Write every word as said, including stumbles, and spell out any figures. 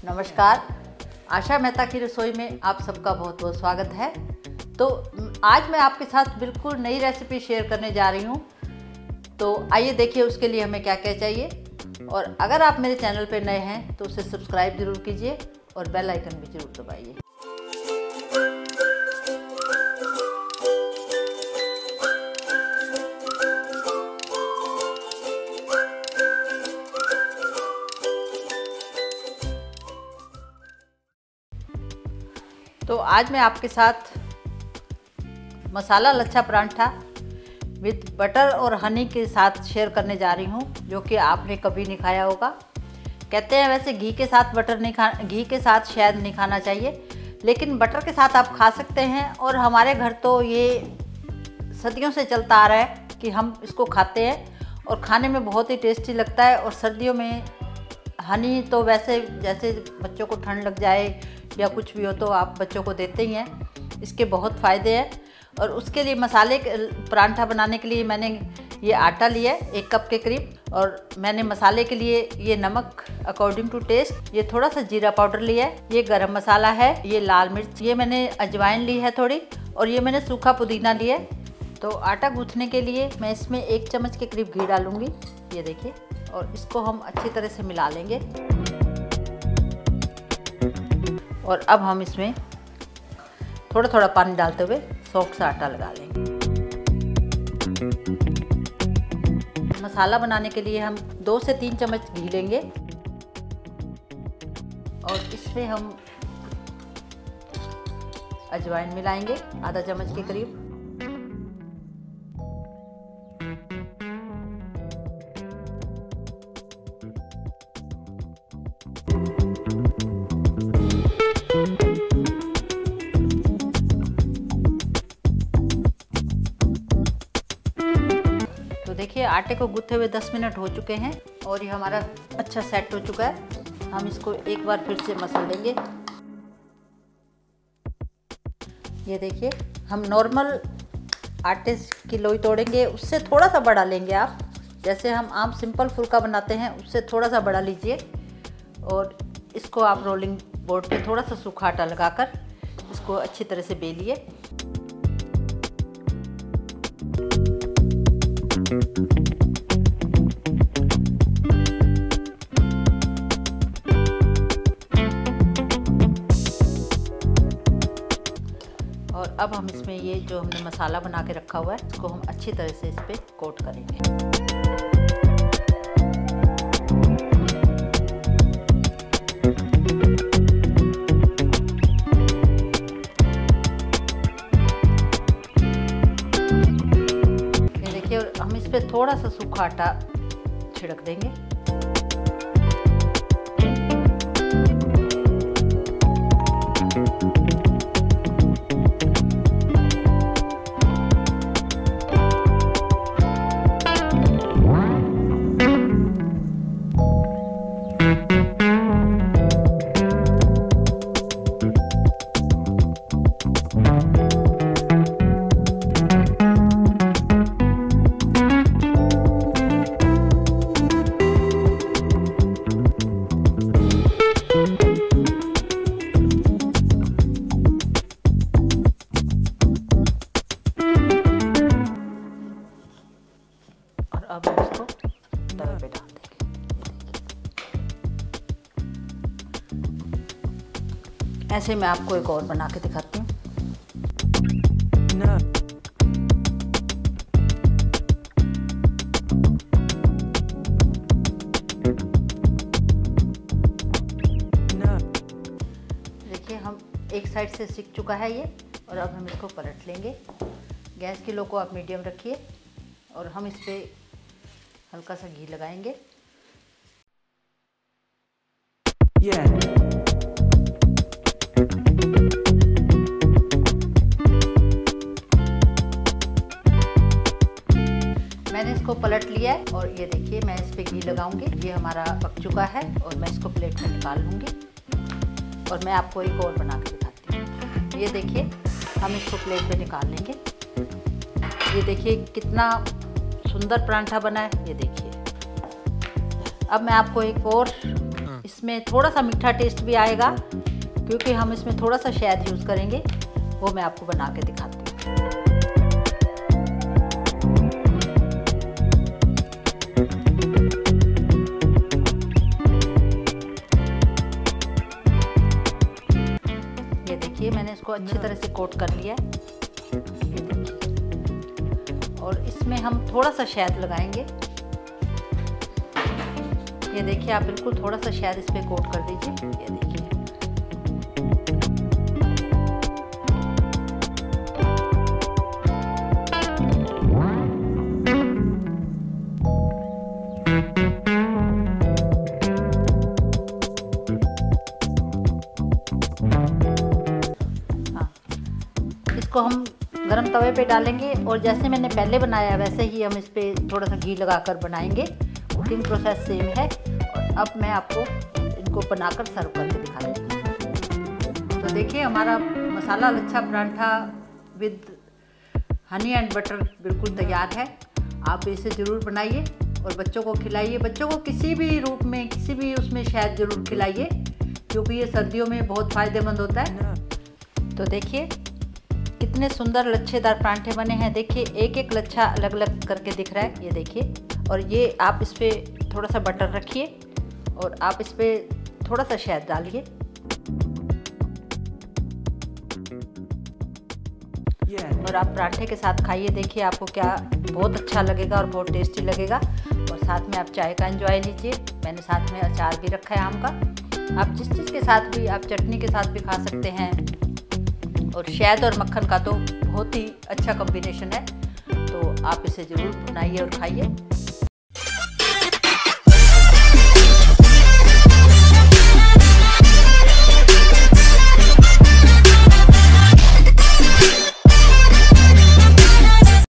नमस्कार, आशा मेहता की रसोई में आप सबका बहुत बहुत स्वागत है। तो आज मैं आपके साथ बिल्कुल नई रेसिपी शेयर करने जा रही हूँ। तो आइए देखिए उसके लिए हमें क्या क्या चाहिए। और अगर आप मेरे चैनल पर नए हैं तो उसे सब्सक्राइब ज़रूर कीजिए और बेल आइकन भी ज़रूर दबाइए। तो आज मैं आपके साथ मसाला लच्छा परांठा विद बटर और हनी के साथ शेयर करने जा रही हूँ, जो कि आपने कभी नहीं खाया होगा। कहते हैं वैसे घी के साथ बटर नहीं खा घी के साथ शायद नहीं खाना चाहिए, लेकिन बटर के साथ आप खा सकते हैं। और हमारे घर तो ये सदियों से चलता आ रहा है कि हम इसको खाते हैं और खाने में बहुत ही टेस्टी लगता है। और सर्दियों में हनी तो वैसे जैसे बच्चों को ठंड लग जाए या कुछ भी हो तो आप बच्चों को देते ही हैं। इसके बहुत फ़ायदे हैं। और उसके लिए मसाले परांठा बनाने के लिए मैंने ये आटा लिया है एक कप के करीब, और मैंने मसाले के लिए ये नमक अकॉर्डिंग टू टेस्ट, ये थोड़ा सा जीरा पाउडर लिया है, ये गरम मसाला है, ये लाल मिर्च, ये मैंने अजवाइन ली है थोड़ी, और ये मैंने सूखा पुदीना लिया है। तो आटा गूँथने के लिए मैं इसमें एक चम्मच के करीब घी डालूँगी, ये देखिए, और इसको हम अच्छी तरह से मिला लेंगे। और अब हम इसमें थोड़ा थोड़ा पानी डालते हुए सॉफ्ट सा आटा लगा लेंगे। मसाला बनाने के लिए हम दो से तीन चम्मच घी लेंगे और इसमें हम अजवाइन मिलाएंगे आधा चम्मच के करीब। तो देखिए आटे को गूँथे हुए दस मिनट हो चुके हैं और ये हमारा अच्छा सेट हो चुका है। हम इसको एक बार फिर से मसल लेंगे। ये देखिए, हम नॉर्मल आटे की लोई तोड़ेंगे, उससे थोड़ा सा बड़ा लेंगे आप। जैसे हम आम सिंपल फुल्का बनाते हैं उससे थोड़ा सा बड़ा लीजिए, और इसको आप रोलिंग बोर्ड पे थोड़ा सा सूखा आटा लगाकर इसको अच्छी तरह से बेलिए। और अब हम इसमें ये जो हमने मसाला बना के रखा हुआ है इसको हम अच्छी तरह से इस पे कोट करेंगे। ये देखिए, और हम इस पे थोड़ा सा सूखा आटा छिड़क देंगे। अब हम इसको तवे पे डाल देंगे। ऐसे मैं आपको एक और बना के दिखाती हूँ। देखिए, हम एक साइड से सिक चुका है ये, और अब हम इसको पलट लेंगे। गैस की लो को आप मीडियम रखिए और हम इस पे हल्का सा घी लगाएंगे। yeah. मैंने इसको पलट लिया है और ये देखिए मैं इस पे घी लगाऊंगी। ये हमारा पक चुका है और मैं इसको प्लेट में निकाल लूँगी और मैं आपको एक और बना के दिखाती हूँ। ये देखिए, हम इसको प्लेट पे निकाल लेंगे। ये देखिए कितना सुंदर परांठा बना है, ये देखिए। अब मैं आपको एक और इस इसमें थोड़ा सा मीठा टेस्ट भी आएगा, क्योंकि हम इसमें थोड़ा सा शहद यूज़ करेंगे। वो मैं आपको बना के दिखाती हूँ। ये देखिए मैंने इसको अच्छी तरह से कोट कर लिया है। ये देखिए, और इसमें हम थोड़ा सा शहद लगाएंगे। ये देखिए, आप बिल्कुल थोड़ा सा शहद इस पे कोट कर दीजिए। ये देखिए, हाँ, इसको हम गरम तवे पे डालेंगे और जैसे मैंने पहले बनाया वैसे ही हम इस पे थोड़ा सा घी लगाकर बनाएंगे। कुकिंग प्रोसेस सेम है। और अब मैं आपको इनको बनाकर सर्व करके दिखा देती हूँ। तो देखिए, हमारा मसाला लच्छा paratha with honey and butter बिल्कुल तैयार है। आप इसे ज़रूर बनाइए और बच्चों को खिलाइए। बच्चों को किसी भी रूप में, किसी भी उसमें शहद ज़रूर खिलाइए, क्योंकि ये सर्दियों में बहुत फ़ायदेमंद होता है। तो देखिए कितने सुंदर लच्छेदार परांठे बने हैं। देखिए, एक एक लच्छा अलग अलग करके दिख रहा है। ये देखिए, और ये आप इस पर थोड़ा सा बटर रखिए और आप इस पर थोड़ा सा शहद डालिए। और आप पराठे के साथ खाइए। देखिए आपको क्या बहुत अच्छा लगेगा और बहुत टेस्टी लगेगा। और साथ में आप चाय का एंजॉय लीजिए। मैंने साथ में अचार भी रखा है आम का। आप जिस चीज़ के साथ भी, आप चटनी के साथ भी खा सकते हैं। और शहद और मक्खन का तो बहुत ही अच्छा कॉम्बिनेशन है। तो आप इसे ज़रूर बनाइए और खाइए।